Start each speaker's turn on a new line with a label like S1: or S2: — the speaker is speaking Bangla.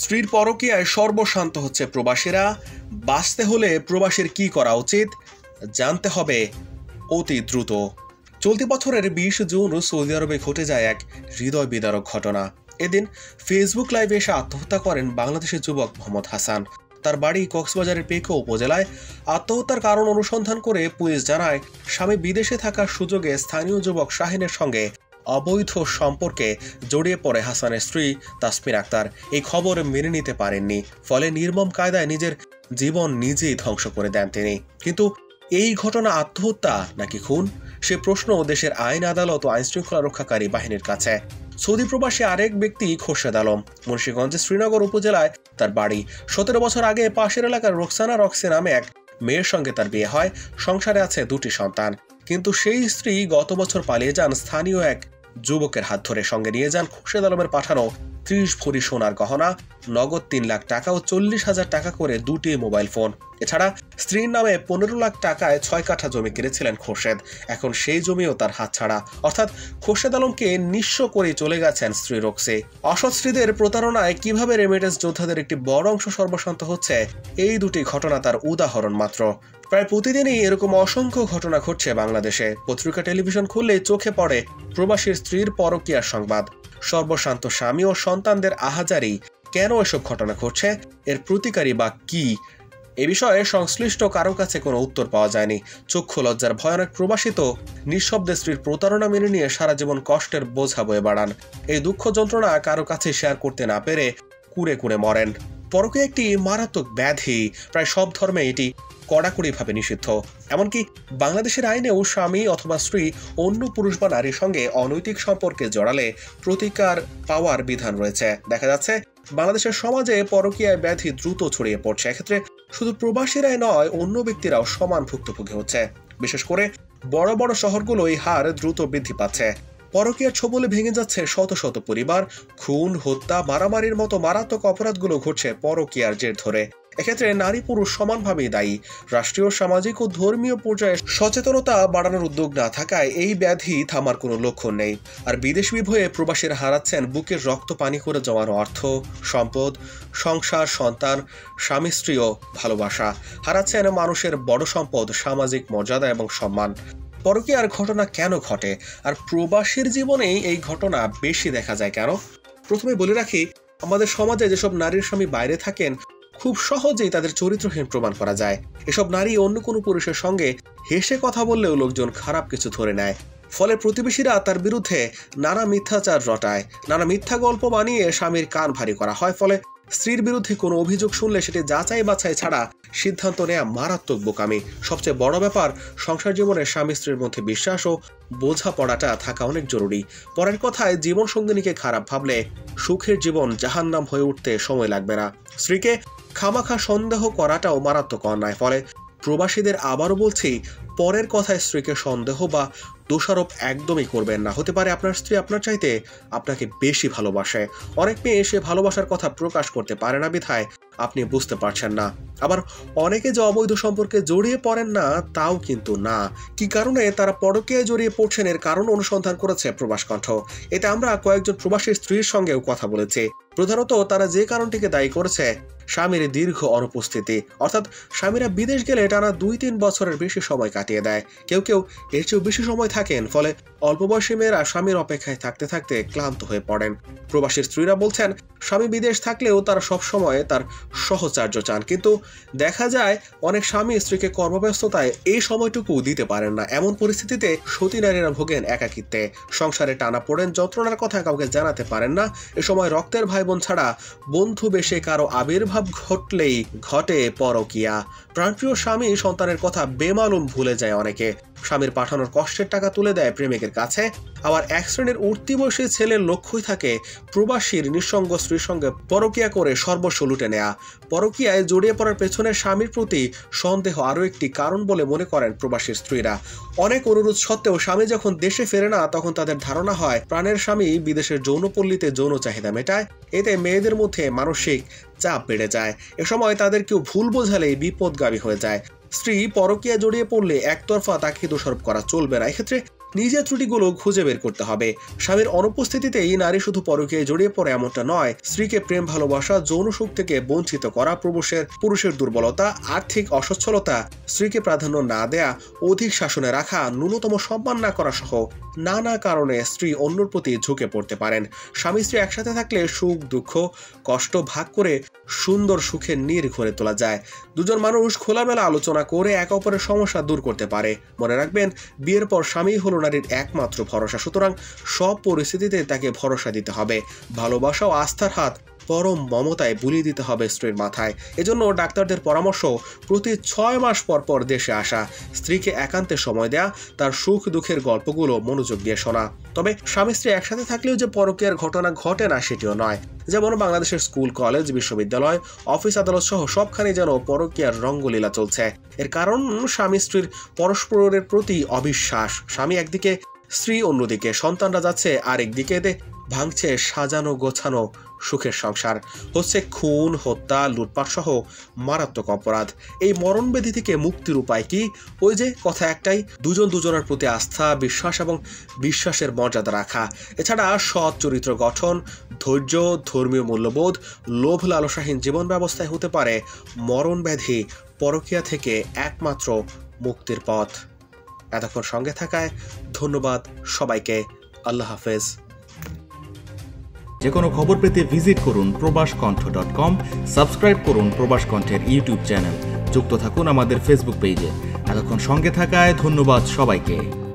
S1: স্ত্রীর পরকীয়ায় সর্বশান্ত হচ্ছে প্রবাসীরা। বাঁচতে হলে প্রবাসীর কি করা উচিত জানতে হবে অতি দ্রুত। চলতি বছরের 20 জুন সৌদি আরবে ঘটে যায় এক হৃদয় বিদারক ঘটনা। এদিন ফেসবুক লাইভে এসে আত্মহত্যা করেন বাংলাদেশের যুবক মোহাম্মদ হাসান। তার বাড়ি কক্সবাজারের পেকো উপজেলায়। আত্মহত্যার কারণ অনুসন্ধান করে পুলিশ জানায়, স্বামী বিদেশে থাকার সুযোগে স্থানীয় যুবক শাহিনের সঙ্গে অবৈধ সম্পর্কে জড়িয়ে পড়ে হাসানের স্ত্রী তাসমিন আক্তার। এই খবর মেনে নিতে পারেননি, ফলে নির্মম কায়দায় নিজের জীবন নিজেই ধ্বংস করে দেন তিনি। কিন্তু এই ঘটনা আত্মহত্যা নাকি খুন, সে প্রশ্ন দেশের আইন আদালত ও আইনশৃঙ্খলা রক্ষাকারী বাহিনীর কাছে। সৌদি প্রবাসী আরেক ব্যক্তি খোরশেদ আলম। মুন্সিগঞ্জের শ্রীনগর উপজেলায় তার বাড়ি। 17 বছর আগে পাশের এলাকার রোকসানা রক্সি নামে এক মেয়ের সঙ্গে তার বিয়ে হয়। সংসারে আছে 2টি সন্তান। কিন্তু সেই স্ত্রী গত বছর পালিয়ে যান স্থানীয় এক যুবকের হাত ধরে। সঙ্গে নিয়ে যান খোরশেদ আলমের পাঠানো 30 ভরি সোনার গহনা, নগদ 3 লাখ টাকা ও 40,000 টাকা করে 2টি মোবাইল ফোন। এছাড়া স্ত্রীর নামে 15 লাখ টাকায় 6 কাঠা জমি কিনেছিলেন খোরশেদ। এখন সেই জমিও তার হাতছাড়া। অর্থাৎ খোরশেদ আলমকে নিঃস্ব করে চলে গেছেন স্ত্রী রক্সি। অসৎ স্ত্রীদের প্রতারণায় কিভাবে রেমিটেন্স যোদ্ধাদের একটি বড় অংশ সর্বশান্ত হচ্ছে, এই 2টি ঘটনা তার উদাহরণ মাত্র। প্রায় প্রতিদিনই এরকম অসংখ্য ঘটনা ঘটছে বাংলাদেশে। পত্রিকা টেলিভিশন খুললেই চোখে পড়ে প্রবাসীর স্ত্রীর পরকীয়ার সংবাদ। সর্বশান্ত স্বামী ও সন্তানদের আহাজারি। কেন এসব ঘটনা ঘটছে, এর প্রতিকারী বা কি, এ বিষয়ে সংশ্লিষ্ট কারো কাছে কোনো উত্তর পাওয়া যায়নি। চক্ষু লজ্জার ভয়ানক প্রবাসী তো নিঃশব্দে স্ত্রীর প্রতারণা মেনে নিয়ে সারা জীবন কষ্টের বোঝা বয়ে বাড়ান। এই দুঃখ যন্ত্রণা কারো কাছে শেয়ার করতে না পেরে কুড়ে কুড়ে মরেন। পরকীয়া একটি মারাত্মক ব্যাধি। প্রায় সব ধর্মে এটি কড়াকড়িভাবে নিষিদ্ধ। এমনকি বাংলাদেশের আইনেও স্বামী অথবা স্ত্রী অন্য পুরুষ বা নারীর সঙ্গে অনৈতিক সম্পর্কে জড়ালে প্রতিকার পাওয়ার বিধান রয়েছে। দেখা যাচ্ছে বাংলাদেশের সমাজে পরকীয়ায় ব্যাধি দ্রুত ছড়িয়ে পড়ছে। এক্ষেত্রে শুধু প্রবাসীরাই নয়, অন্য ব্যক্তিরাও সমান ভুক্তভোগী হচ্ছে। বিশেষ করে বড় বড় শহরগুলো এই হার দ্রুত বৃদ্ধি পাচ্ছে। পরকীয়ার ছোবলে ভেঙে যাচ্ছে শত শত পরিবার। খুন, হত্যা, মারামারির মতো মারাত্মক অপরাধগুলো ঘটছে পরকীয়ার জের ধরে। এক্ষেত্রে নারী পুরুষ সমানভাবেই দায়ী। রাষ্ট্রীয়, সামাজিক ও ধর্মীয় পর্যায়ে সচেতনতা বাড়ানোর উদ্যোগ না থাকায় এই ব্যাধি থামার কোনো লক্ষণ নেই। আর বিদেশ বিভয়ে প্রবাসীরা হারাচ্ছেন বুকের রক্ত পানি করে জমানো অর্থ, সম্পদ, সংসার, সন্তান, স্বামী স্ত্রী ও ভালোবাসা। হারাচ্ছেন মানুষের বড় সম্পদ, সামাজিক মর্যাদা এবং সম্মান। পরকীয়ার ঘটনা কেন ঘটে, আর প্রবাসীর জীবনেই এই ঘটনা বেশি দেখা যায় কেন? প্রথমে বলে রাখি, আমাদের সমাজে যেসব নারীর স্বামী বাইরে থাকেন, খুব সহজেই তাদের চরিত্রহীন প্রমাণ করা যায়। এসব নারী অন্য কোনো পুরুষের সঙ্গে হেসে কথা বললেও লোকজন খারাপ কিছু ধরে নেয়। ফলে প্রতিবেশীরা তার বিরুদ্ধে নানা মিথ্যাচার রটায়। নানা মিথ্যা গল্প বানিয়ে স্বামীর কান ভারী করা হয়। ফলে স্ত্রীর বিরুদ্ধে কোনো অভিযোগ শুনলে সেটি যাচাই বাছাই ছাড়া সিদ্ধান্ত নেওয়া মারাত্মক বোকামি। সবচেয়ে বড় ব্যাপার, সংসার জীবনে স্বামী স্ত্রীর মধ্যে বিশ্বাস ও বোঝাপড়াটা থাকা অনেক জরুরি। পরের কথায়, জীবন সঙ্গিনীকে খারাপ ভাবলে সুখের জীবন জাহান্নাম হয়ে উঠতে সময় লাগবে না। স্ত্রীকে খামাখা সন্দেহ করাটাও মারাত্মক অন্যায়। ফলে প্রবাসীদের আবারও বলছি, পরের কথায় স্ত্রীকে সন্দেহ বা দোষারোপ একদমই করবেন না। হতে পারে আপনার স্ত্রী আপনার চাইতে আপনাকে বেশি ভালোবাসে। অনেক মেয়ে সে ভালোবাসার কথা প্রকাশ করতে পারে না বিধায় আপনি বুঝতে পারছেন না। আবার অনেকে যে অবৈধ সম্পর্কে জড়িয়ে পড়েন না, তাও কিন্তু না। কি কারণে তারা পরকীয়ায় জড়িয়ে পড়ছেন, এর কারণ অনুসন্ধান করেছে প্রবাস কণ্ঠ। এতে আমরা কয়েকজন প্রবাসী স্ত্রীর সঙ্গেও কথা বলেছি। প্রধানত তারা যে কারণটিকে দায়ী করেছে, স্বামীর দীর্ঘ অনুপস্থিতি। অর্থাৎ স্বামীরা বিদেশ গেলে টানা 2-3 বছরের বেশি সময় কাটিয়ে দেয়। কেউ কেউ এর চেয়েও বেশি সময় থাকেন। ফলে অল্প বয়সী মেয়েরা স্বামীর অপেক্ষায় থাকতে থাকতে ক্লান্ত হয়ে পড়েন। প্রবাসী স্ত্রীরা বলছেন, স্বামী বিদেশ থাকলেও তারা সবসময় তার সহচর্য চান। কিন্তু দেখা যায় অনেক স্বামী স্ত্রীকে কর্মব্যস্ততায় এই সময়টুকু দিতে পারেন না। এমন পরিস্থিতিতে সতী নারীরা ভোগেন একাকিত্বে। সংসারে টানা পড়েন, যন্ত্রণার কথা কাউকে জানাতে পারেন না। এ সময় রক্তের ভাই বোন ছাড়া বন্ধু বেশে কারো আবির্ভাব ঘটলেই ঘটে পরকীয়া। প্রাণপ্রিয় স্বামী সন্তানের কথা বেমালুম ভুলে যায় অনেকে। স্বামীর পাঠানোর কষ্টের টাকা তুলে দেয় প্রেমিকের কাছে। আবার এক শ্রেণীর উঠতি বয়সী ছেলের লক্ষ্যই থাকে প্রবাসীর নিঃসঙ্গ স্ত্রীর সঙ্গে পরকীয়া করে সর্বস্ব লুটে নেয়া। পরকীয়ায় জড়িয়ে পড়ার পেছনে স্বামীর প্রতি সন্দেহ আরও একটি কারণ বলে মনে করেন প্রবাসী স্ত্রীরা। অনেক অনুরোধ সত্ত্বেও স্বামী যখন দেশে ফেরে না, তখন তাদের ধারণা হয় প্রাণের স্বামী বিদেশের যৌনপল্লীতে যৌন চাহিদা মেটায়। এতে মেয়েদের মধ্যে মানসিক চাপ বেড়ে যায়। এ সময় তাদের কেউ ভুল বোঝালেই বিপদগামী হয়ে যায়। স্ত্রী পরকীয়া জড়িয়ে পড়লে একতরফা তাকে দোষারোপ করা চলবে না। এক্ষেত্রে নিজের ত্রুটিগুলো খুঁজে বের করতে হবে। স্বামীর অনুপস্থিতিতেই নারী শুধু পরকীয়ায় জড়িয়ে পড়ে এমনটা নয়, স্ত্রীকে প্রেম ভালোবাসা যৌন সুখ থেকে বঞ্চিত করা, পুরুষের দুর্বলতা, আর্থিক অসচ্ছলতা, স্ত্রীকে প্রাধান্য না দেয়া, অধিক শাসনে রাখা, ন্যূনতম সম্মান না করা সহ নানা কারণে স্ত্রী অন্যর প্রতি ঝুঁকে পড়তে পারেন। স্বামী স্ত্রী একসাথে থাকলে সুখ দুঃখ কষ্ট ভাগ করে সুন্দর সুখের নীড় গড়ে তোলা যায়। দুজন মানুষ খোলামেলা আলোচনা করে একে অপরের সমস্যা দূর করতে পারে। মনে রাখবেন, বিয়ের পর স্বামী হলো নারীর একমাত্র ভরসা, সুতরাং সব পরিস্থিতিতে তাকে ভরসা দিতে হবে। ভালোবাসা ও আস্থার হাত পরম মমতায় বুলিয়ে দিতে হবে স্ত্রীর মাথায়। এজন্য ডাক্তারদের পরামর্শ, প্রতি 6 মাস পর পর দেশে আসা, স্ত্রীকে একান্তে সময় দেয়া, তার সুখ দুঃখের গল্পগুলো মনোযোগ দিয়ে শোনা। তবে স্বামী স্ত্রী একসাথে থাকলেও যে পরকীয়ার ঘটনা ঘটে না সেটিও নয়। যেমন বাংলাদেশের স্কুল কলেজ বিশ্ববিদ্যালয় অফিস আদালত সহ সবখানে যেন পরকীয়ার রঙ্গলীলা চলছে। এর কারণ স্বামী স্ত্রীর পরস্পরের প্রতি অবিশ্বাস। স্বামী একদিকে, স্ত্রী অন্যদিকে, সন্তানরা যাচ্ছে আরেকদিকে, ভাঙছে সাজানো গোছানো সুখের সংসার। হচ্ছে খুন, হত্যা, লুটপাট সহ মারাত্মক অপরাধ। এই মরণব্যাধি থেকে মুক্তির উপায় কি? ওই যে কথা একটাই, দুজনের প্রতি আস্থা, বিশ্বাস এবং বিশ্বাসের মর্যাদা রাখা। এছাড়া সৎ চরিত্র গঠন, ধৈর্য, ধর্মীয় মূল্যবোধ, লোভ লালসাহীন জীবন ব্যবস্থায় হতে পারে মরণব্যাধি পরকীয়া থেকে একমাত্র মুক্তির পথ। এতক্ষণ সঙ্গে থাকায় ধন্যবাদ সবাইকে। আল্লাহ হাফেজ।
S2: যে কোনো খবর পেতে ভিজিট করুন প্রবাসকণ্ঠ.com, সাবস্ক্রাইব করুন প্রবাস কণ্ঠের ইউটিউব চ্যানেল, যুক্ত থাকুন আমাদের ফেসবুক পেজে। এতক্ষণ সঙ্গে থাকায় ধন্যবাদ সবাইকে।